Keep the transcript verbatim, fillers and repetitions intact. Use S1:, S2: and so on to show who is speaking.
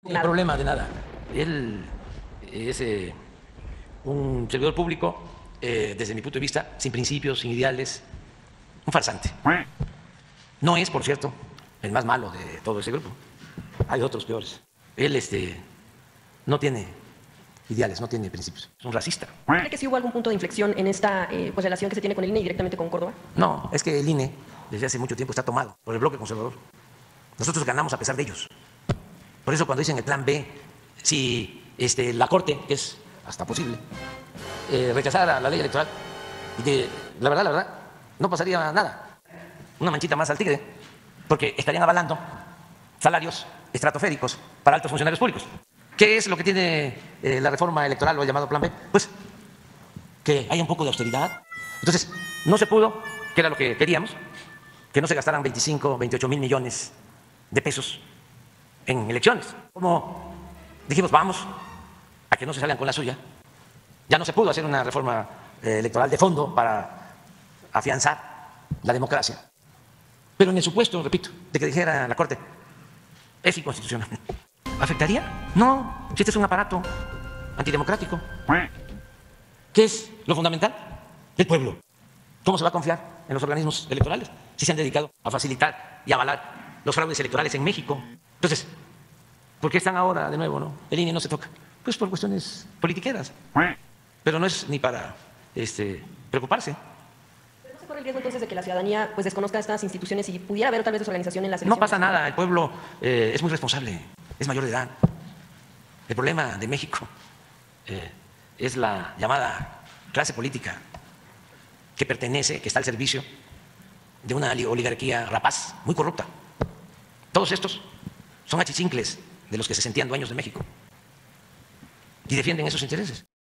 S1: No hay problema de nada. Él es eh, un servidor público, eh, desde mi punto de vista, sin principios, sin ideales, un farsante. No es, por cierto, el más malo de todo ese grupo. Hay otros peores. Él este, no tiene ideales, no tiene principios. Es un racista.
S2: ¿Cree que sí hubo algún punto de inflexión en esta eh, pues, relación que se tiene con el I N E y directamente con Córdoba?
S1: No, es que el I N E desde hace mucho tiempo está tomado por el bloque conservador. Nosotros ganamos a pesar de ellos. Por eso cuando dicen el plan B, si este, la Corte, que es hasta posible, eh, rechazara la ley electoral, y que la verdad, la verdad, no pasaría nada. Una manchita más al tigre, porque estarían avalando salarios estratosféricos para altos funcionarios públicos. ¿Qué es lo que tiene eh, la reforma electoral o el llamado plan B? Pues que haya un poco de austeridad. Entonces, no se pudo, que era lo que queríamos, que no se gastaran veinticinco, veintiocho mil millones de pesos en elecciones. Como dijimos, vamos a que no se salgan con la suya. Ya no se pudo hacer una reforma eh, electoral de fondo para afianzar la democracia. Pero en el supuesto, repito, de que dijera la Corte, es inconstitucional. ¿Afectaría? No, si este es un aparato antidemocrático. ¿Qué es lo fundamental? El pueblo. ¿Cómo se va a confiar en los organismos electorales si se han dedicado a facilitar y avalar los fraudes electorales en México? Entonces, ¿por qué están ahora de nuevo, no? El I N E no se toca. Pues por cuestiones politiqueras. Pero no es ni para este, preocuparse.
S2: ¿Pero no se corre el riesgo entonces de que la ciudadanía pues, desconozca estas instituciones y pudiera haber tal vez desorganización en las elecciones?
S1: No pasa nada, el pueblo eh, es muy responsable, es mayor de edad. El problema de México eh, es la llamada clase política que pertenece, que está al servicio de una oligarquía rapaz, muy corrupta. Todos estos son achichincles de los que se sentían dueños de México y defienden esos intereses.